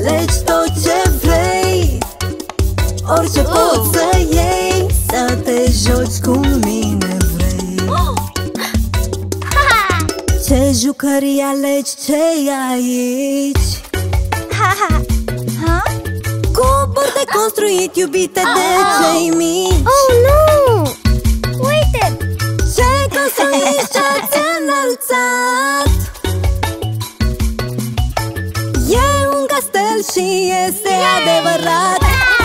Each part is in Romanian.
Alegi tot ce vrei, orice poți să iei, să te joci cu mine vrei. Ce jucării alegi, ce-i aici? Cuburi de construit, iubite de cei mici. Oh, nu! Uite! Ce construiți, ce-ați înălțat? E un castel și este adevărat.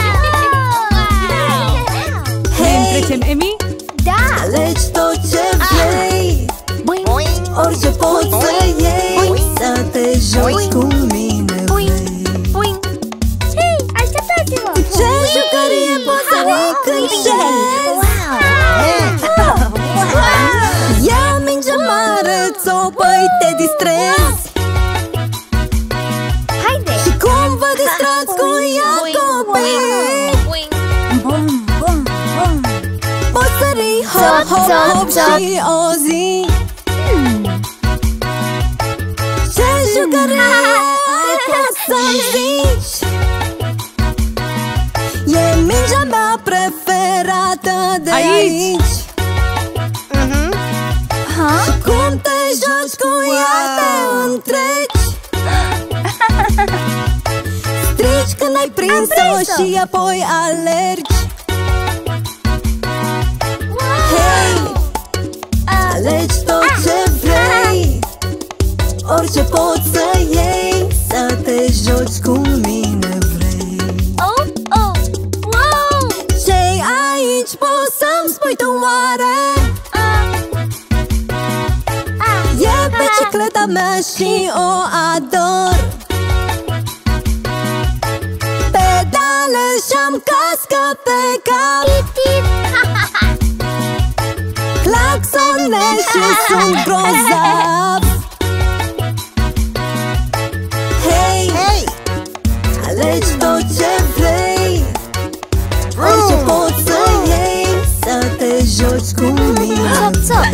Ne întrecem, Emi? Da! Alegi tot ce vrei, orice poți să iei, să te joci cu mine vrei. Hei, așteptați-mă! Ce jucărie poți să încânșezi? Ia minge mare, țopă-i, te distrezi. Haide! Și cum vă distrați cu ea, copii? Poți sări, hop, hop, hop și o zi. Ce jucărie poți să-mi zici? E mingea mea preferată de aici. Și cum te joci cu ea, te întreci. Strici când ai prins-o și apoi alergi. Hei, alegi tot ce vrei, orice poți să iei, să te joci cu mine vrei. Ce-i aici, poți să-mi spui tu oare? E bicicleta mea și o ador. Pedale și-am cască pe cap. Claxonez și sunt grozav. Hei, alegi tot ce vrei, orice poți să iei, să te joci cu mine.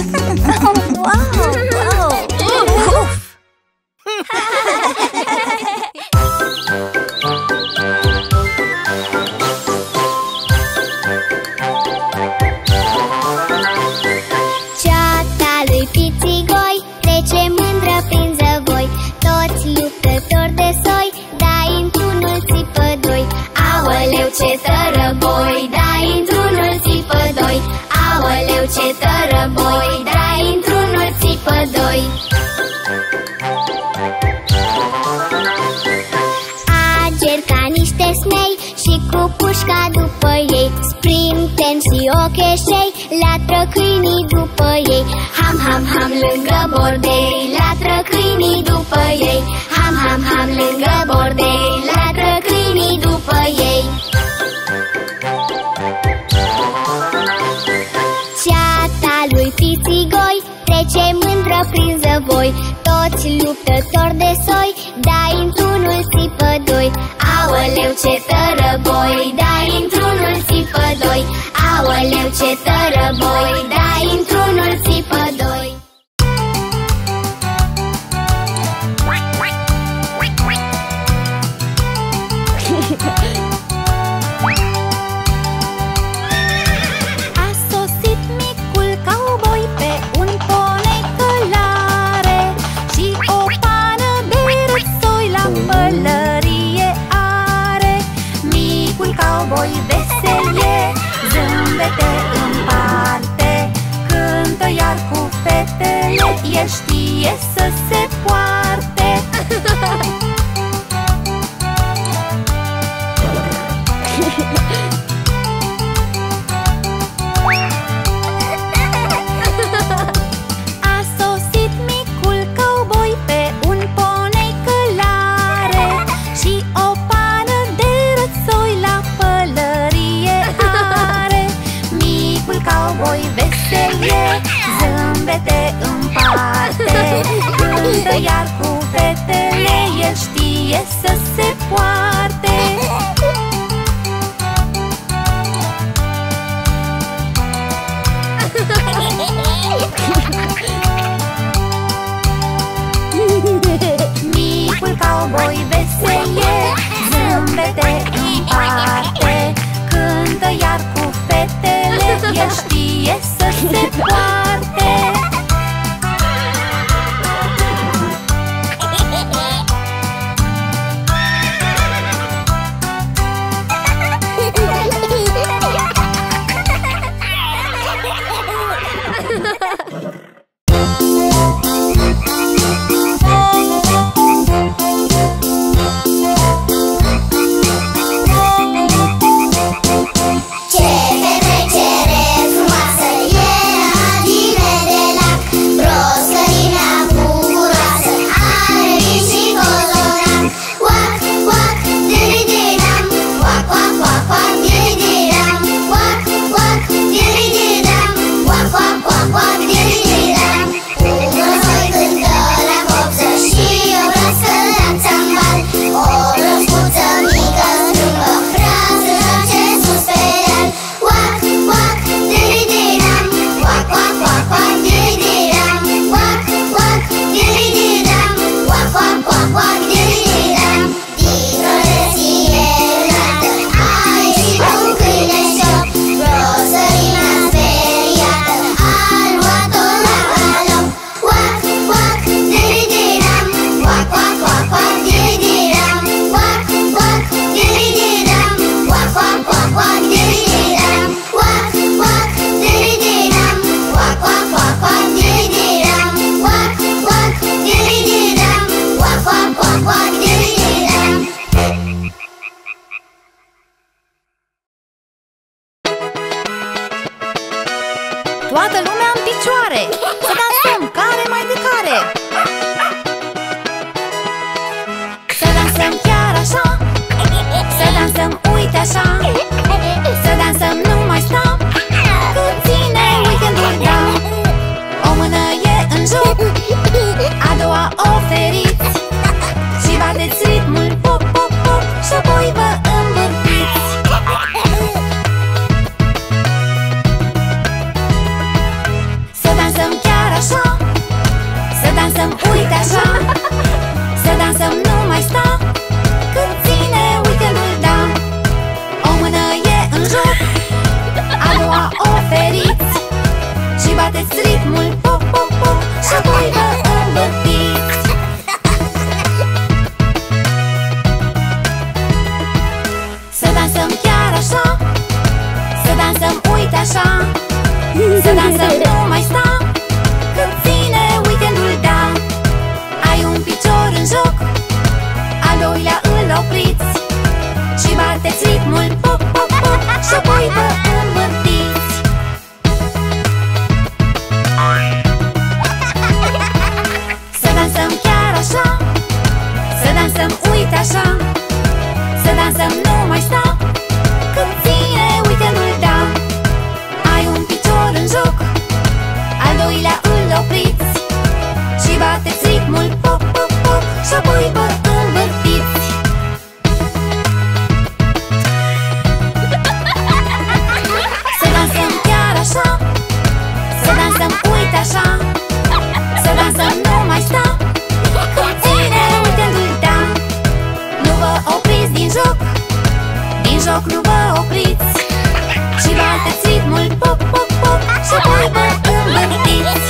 Ceata lui Pițigoi trece mândră prin zăvoi. Toți luptători de soi, dai într-unul țipă doi. Aoleu, ce tărăboi, dai într-unul țipă doi. Aoleu, ce tărăboi, dai într-unul țipă doi. Ager ca niște snei și cu pușca după ei. Sprinten și ocheșei, latră câinii după ei. Ham, ham, ham, lângă bordei, latră câinii după ei. Ham, ham, ham, lângă bordei, latră câinii după ei. Ceata lui Pițigoi trece mândră prin zăvoi. Toți luptători de soi, dai într-unul țipă doi. Aoleu, ce tărăboi, dai într-unul țipă doi. Aoleu, ce tărăboi, dai într-unul țipă doi. A sosit micul cowboy pe un ponei călare și o pană de răsoi la pălărie are. Micul cowboy vesel e, zâmbete împarte, cântă iar cu fetele, el știe să se poarte. A sosit micul cowboy pe un ponei călare și o pană de răsoi la pălărie are. Micul cowboy vesel e, zâmbete împarte, cântă iar cu fetele, el știe să se poarte. Micul cowboy vesel e, poarte. Toată lumea în picioare! Să dansăm care mai de care! Să dansăm chiar așa! Să dansăm uite așa! Să dansăm nu mai stăm! Cât ține weekendul, da! O mână e în joc, a doua oferiți și bateți ritmul pop, pop, pop și apoi vă învârtiți. Să dansăm chiar așa, să dansăm uite așa, să dansăm nu mai sta, cât ține weekendul, da! O mână e în joc, a doua oferiți și bateți ritmul pop, pop, pop și apoi vă învârtiți. Să dansăm chiar așa, să dansăm uite așa, să dansăm nu mai sta, cât ține weekendul, da! Ai un picior în joc, al doilea îl opriți și bateți ritmul pop, pop, pop și apoi vă învârtiți. Să dansăm chiar așa, să dansăm uite așa, să dansăm nu mai sta, cât ține weekendul, da! Ai un picior în joc, al doilea îl opriți și bateți ritmul pop, pop, pop și apoi vă învârtiți. Să dansăm chiar așa, să dansăm uite așa, să dansăm nu mai sta, cât ține weekendul, da! Nu vă opriți din joc nu vă opriți și bateți ritmul pop, pop, pop și apoi vă învârtiți.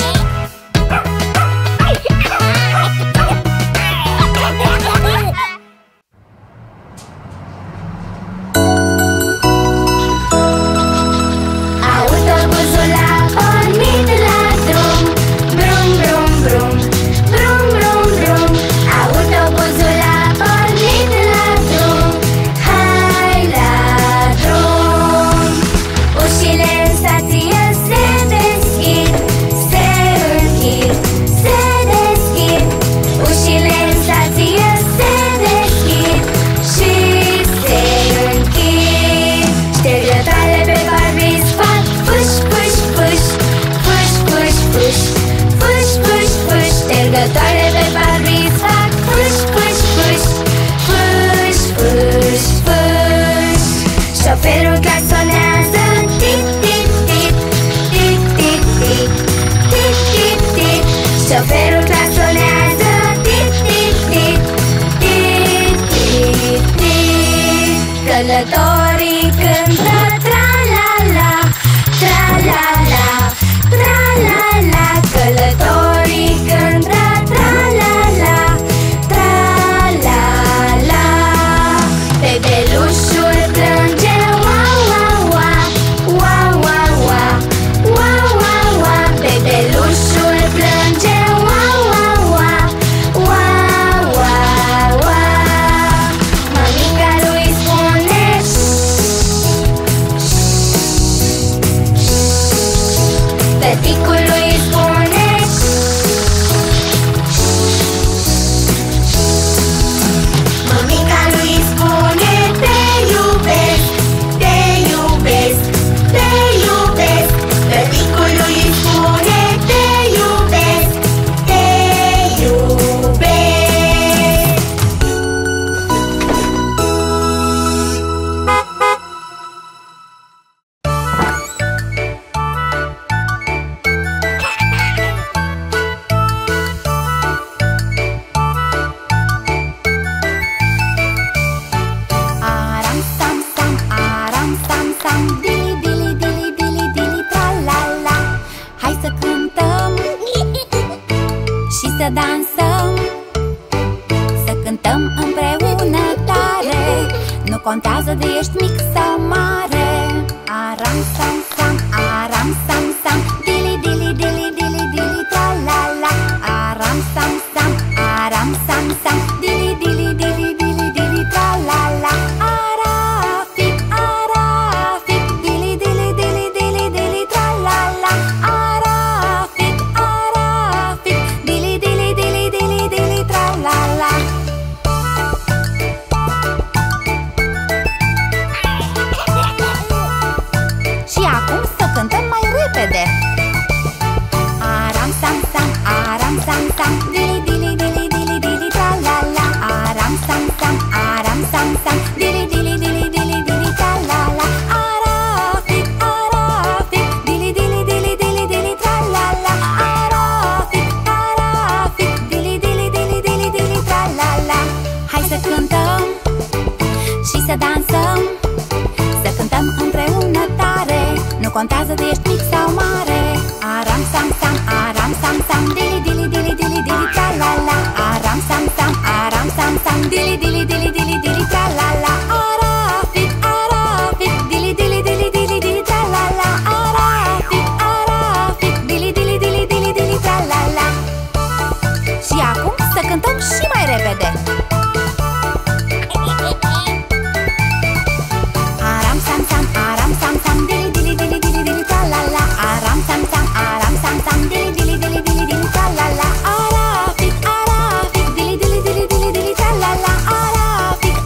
Autobuzul a pornit la drum, brum, brum, brum, brum, brum, brum. Autobuzul a pornit la drum, hai la drum. Ușile în stație se deschid, se închid, se deschid. Ușile în stație se deschid și se închid. Ștergătoare pe parbriz fac fuș, fuș, fuș, fuș, fuș, fuș, fuș, fuș, fuș. Ștergătoare pe parbriz fac fuș, fuș, fuș, fuș, fuș, fuș. Șoferul claxonează tic, tic, tic, tic, tic, tic, tic, tic, tic. Șoferul claxonează tic, tic, tic, tic, tic, tic. Călătorii cântă tra-la-la, tra-la-la, tra-la-la. contează de ești mic sau mare. Aram, sam, sam, aram, sam, sam, dili, dili, dili, dili, dili, tra-la-la. Aram, sam, sam, aram, sam, sam, dili, dili, dili, dili, dili, tra-la-la. Arafic, arafic, dili, dili, dili, dili, dili, tra-la-la. Arafic, arafic, dili, dili, dili, dili, dili, tra-la-la. Și acum să cântăm mai repede. Aram, sam, sam, aram, sam, sam, dili, dili, dili, dili, dili, tra-la-la. Aram, sam, sam, aram, sam, sam, dili, dili, dili, dili, dili, tra-la-la. Arafic, arafic, dili, dili, dili, dili, dili, tra-la-la. Arafic, arafic, dili, dili, dili, dili, dili, tra-la-la. Hai să cântăm și să dansăm, să cântăm împreună tare. Nu contează de ești mic sau mare. Aram, sam, sam, aram, sam, sam, dili, dili, dili, dili, dili, tra-la-la. Aram, sam, sam, aram, sam, sam, dili, dili, dili, dili, dili, tra-la-la. Arafic, arafic, dili, dili, dili, dili, dili, tra-la-la. Arafic, arafic, dili, dili, dili, dili, dili, tra-la-la. Și acum să cântăm și mai repede. Aram, sam, sam, aram, sam, sam, dili, dili, dili, dili, dili, tra-la-la. Aram, sam, sam, aram, sam, sam, dili, dili, dili, dili, dili, tra-la-la. Arafic, arafic, dili, dili, dili, dili, dili, tra-la-la. Arafic,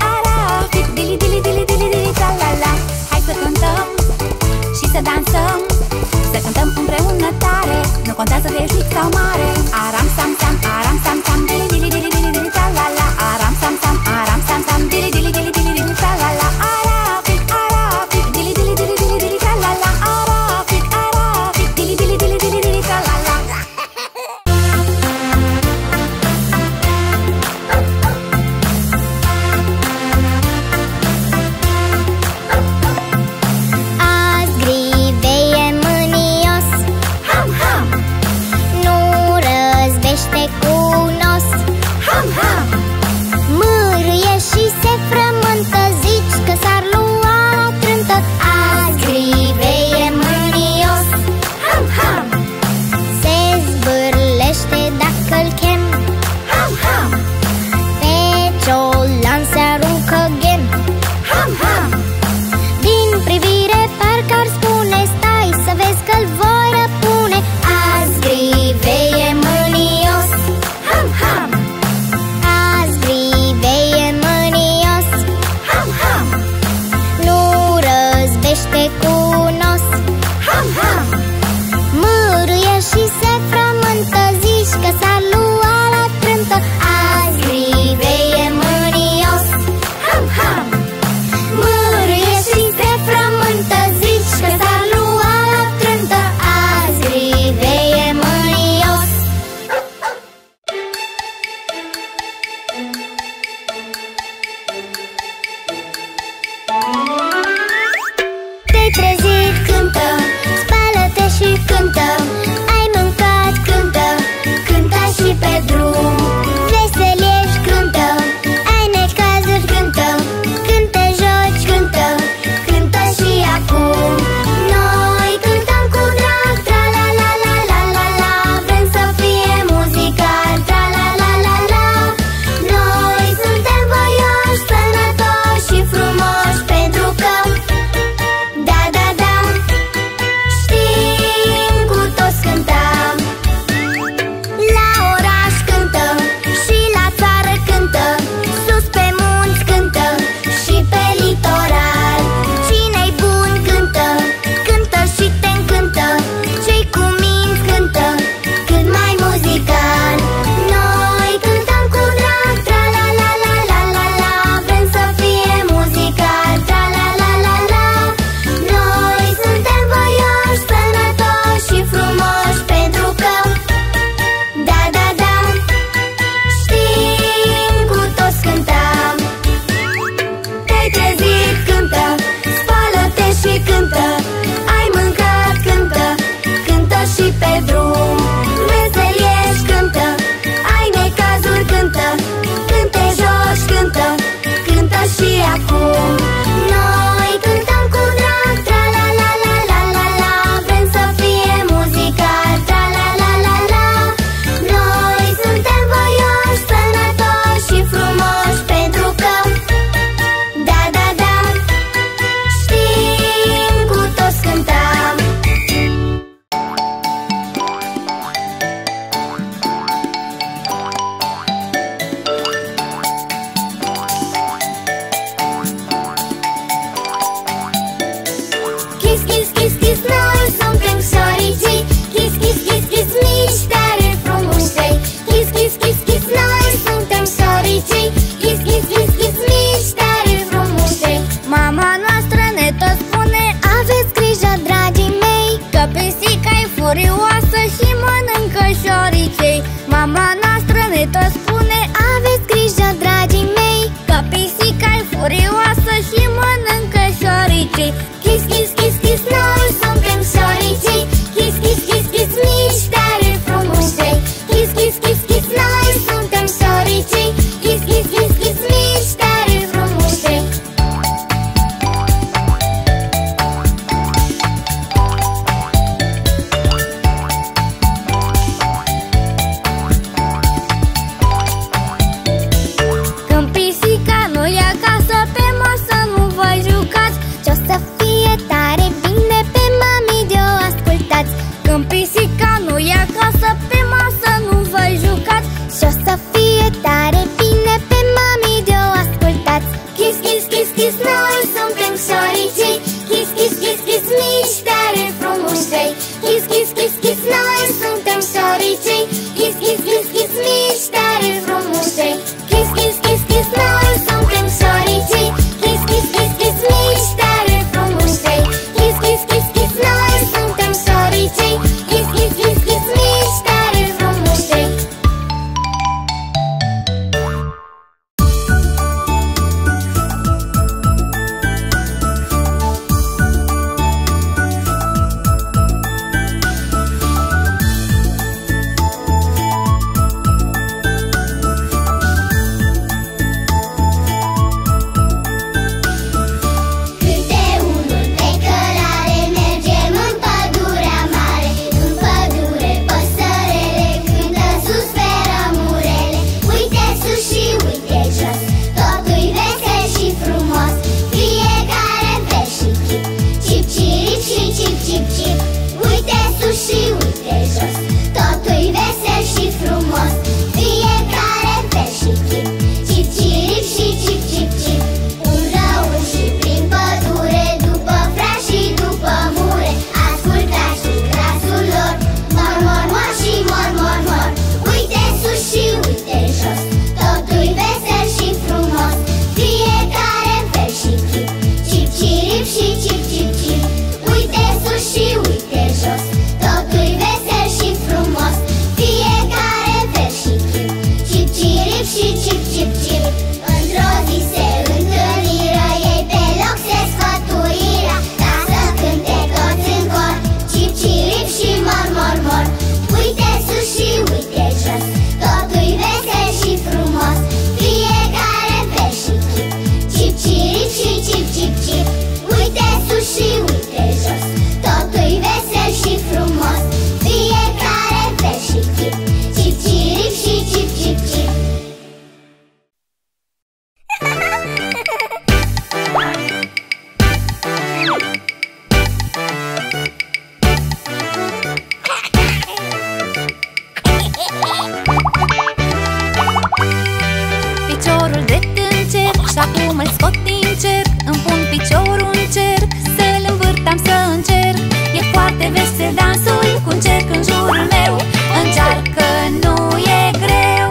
scot din cerc, îmi pun piciorul în cerc, să-l învârt am să încerc. E foarte vesel dansul, cu un cerc în jurul meu. Încearcă, nu e greu.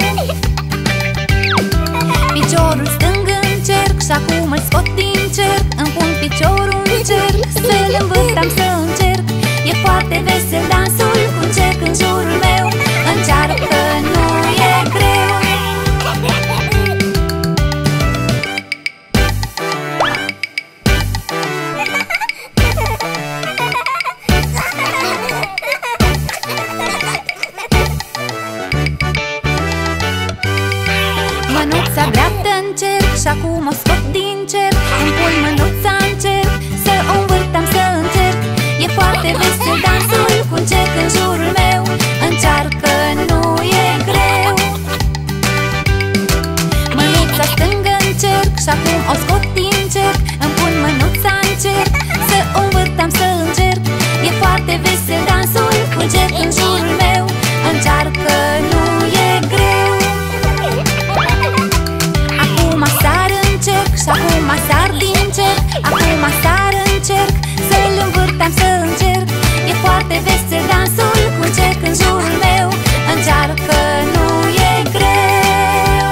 Piciorul stâng în cerc și acum îl scot din cerc, îmi pun piciorul în cerc, să-l învârt am să încerc. E foarte vesel dansul, cu un cerc în jurul meu. Încearcă, nu e greu. Mânuța dreaptă în cerc și acum o scot din cerc, îmi pun mânuța în cerc, să o învârt am să încerc. E foarte vesel dansul, cu un cerc în jurul meu. Încearcă, nu e greu. Mânuța stângă în cerc și acum o scot din cerc, îmi pun mânuța în cerc, să o învârt am să încerc. E foarte vesel dansul, cu un cerc în jurul meu. Încearcă, nu e greu. Acum sar în cerc și acum sar din cerc, acum sar în cerc, să-l învârt am să încerc. E foarte vesel dansul, cu un cerc în jurul meu. Încearcă, nu e greu.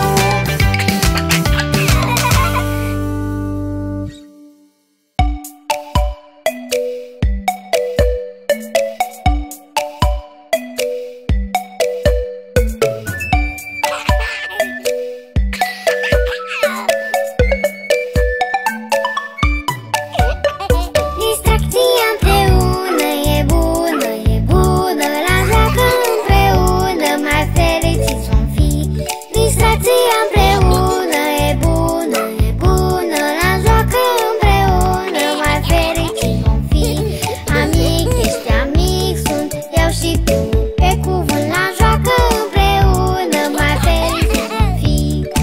Distracția împreună e bună, e bună. La joacă împreună mai fericiți vom fi. Distracția împreună e bună, e bună. La joacă împreună mai fericiți vom fi. Amic ești amic, sunt eu și tu. Pe cuvânt la joacă împreună mai fericiți vom fi.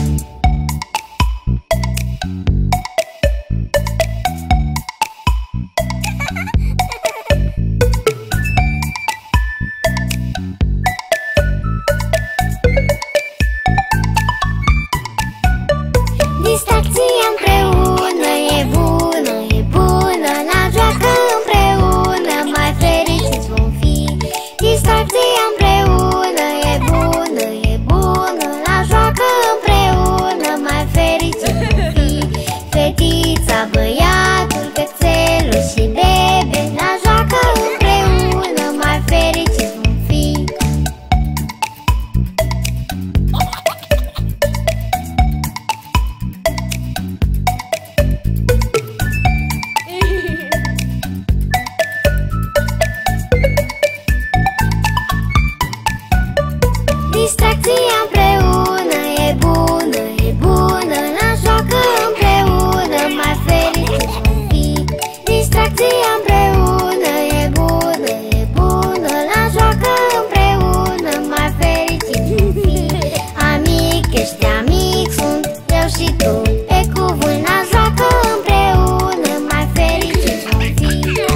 Distracția împreună e bună, e bună. La joacă împreună mai fericiți vom fi. Distracția împreună e bună, e bună. La joacă împreună mai fericiți vom fi. Fetița, băiatul, cățelul și bebe, la joacă împreună mai fericiți vom fi. Distracția împreună e bună, e bună. La joacă împreună mai fericiți vom fi. Distracția împreună e bună, e bună. La joacă împreună mai fericiți vom fi. Amic ești amic, sunt eu și tu. Pe cuvânt la joacă împreună mai fericiți vom fi.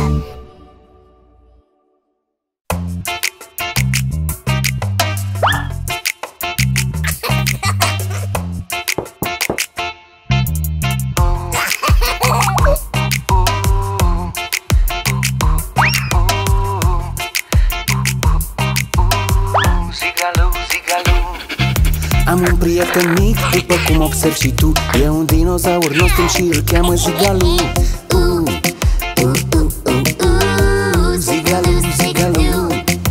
Am un prieten mic, după cum observi și tu. E un dinozaur nostru și îl cheamă Zigalu. Zigalu, Zigalu.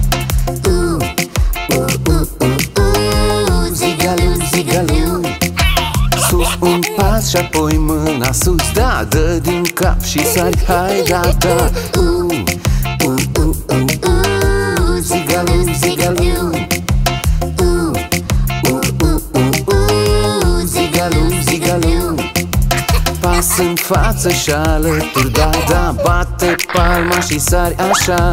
Zigalu, Zigalu. Sus un pas și apoi mâna sus, da, dă din cap și sari, hai, da, da. Zigalu, Zigalu. Zigalu, Zigalu. Pas în față și alături, da, da, bate palma și sari așa.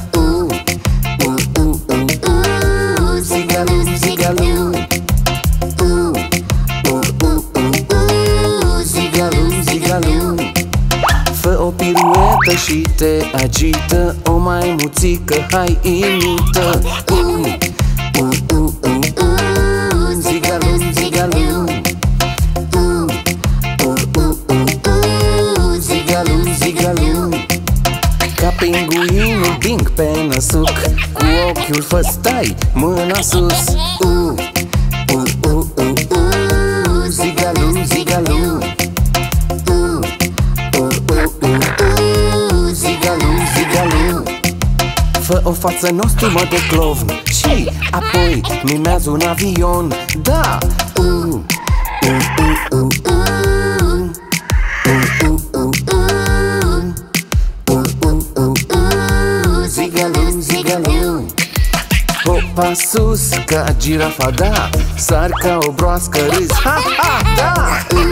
Zigalu, Zigalu. Zigalu, Zigalu. Fă o piruetă și te agită, o maimuțică, hai imită. Zigalu, Zigalu. Pinguinul bing pe năsuc, cu ochiul fă stai, mâna sus. Zigalu, zigalu. Zigalu, zigalu. Fă o față nostimă de clovn și apoi mimează un avion. Da! Zigalu, zigalu. Hopa sus ca girafa, da. Sar ca o broască, râzi, ha, ha, da.